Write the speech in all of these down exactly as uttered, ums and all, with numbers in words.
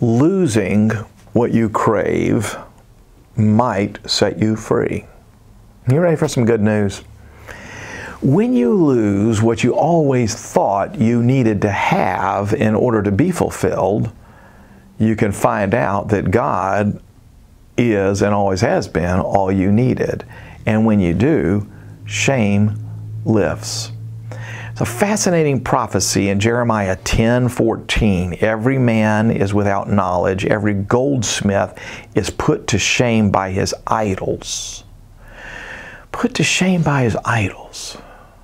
losing what you crave might set you free. You ready for some good news? When you lose what you always thought you needed to have in order to be fulfilled, you can find out that God is and always has been all you needed. And when you do, shame lifts. It's a fascinating prophecy in Jeremiah ten fourteen. Every man is without knowledge. Every goldsmith is put to shame by his idols. Put to shame by his idols.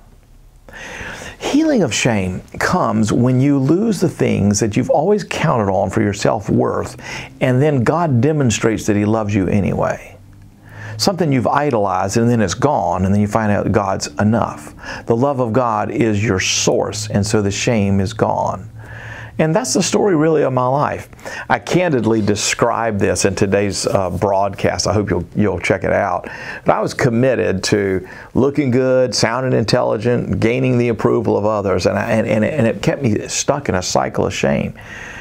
Healing of shame comes when you lose the things that you've always counted on for your self-worth, and then God demonstrates that He loves you anyway. Something you've idolized and then it's gone, and then you find out God's enough. The love of God is your source, and so the shame is gone. And that's the story really of my life. I candidly describe this in today's uh, broadcast. I hope you'll, you'll check it out. But I was committed to looking good, sounding intelligent, gaining the approval of others, and, I, and, and, it, and it kept me stuck in a cycle of shame.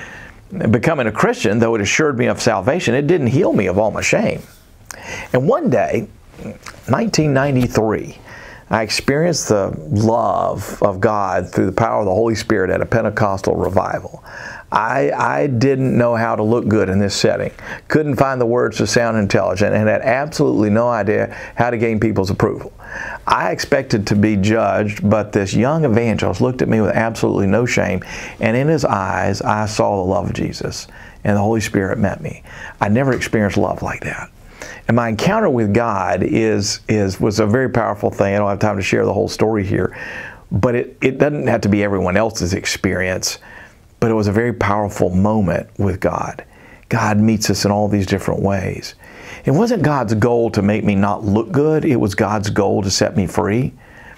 Becoming a Christian, though it assured me of salvation, it didn't heal me of all my shame. And one day, nineteen ninety-three, I experienced the love of God through the power of the Holy Spirit at a Pentecostal revival. I, I didn't know how to look good in this setting, couldn't find the words to sound intelligent, and had absolutely no idea how to gain people's approval. I expected to be judged, but this young evangelist looked at me with absolutely no shame, and in his eyes I saw the love of Jesus, and the Holy Spirit met me. I never experienced love like that. And my encounter with God is, is, was a very powerful thing. I don't have time to share the whole story here, but it, it doesn't have to be everyone else's experience, but it was a very powerful moment with God. God meets us in all these different ways. It wasn't God's goal to make me not look good. It was God's goal to set me free.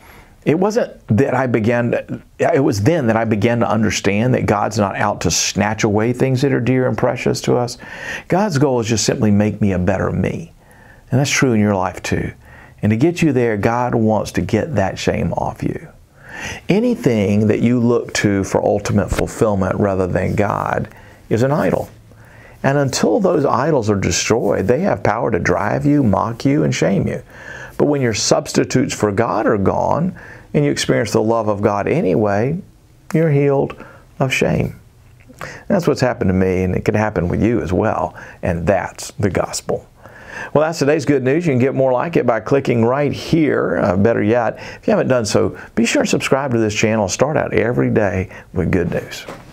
It wasn't that I began, to, it was then that I began to understand that God's not out to snatch away things that are dear and precious to us. God's goal is just simply make me a better me. And that's true in your life too. And to get you there, God wants to get that shame off you. Anything that you look to for ultimate fulfillment rather than God is an idol. And until those idols are destroyed, they have power to drive you, mock you, and shame you. But when your substitutes for God are gone, and you experience the love of God anyway, you're healed of shame. That's what's happened to me, and it can happen with you as well. And that's the gospel. Well, that's today's good news. You can get more like it by clicking right here. Uh, better yet, if you haven't done so, be sure to subscribe to this channel. Start out every day with good news.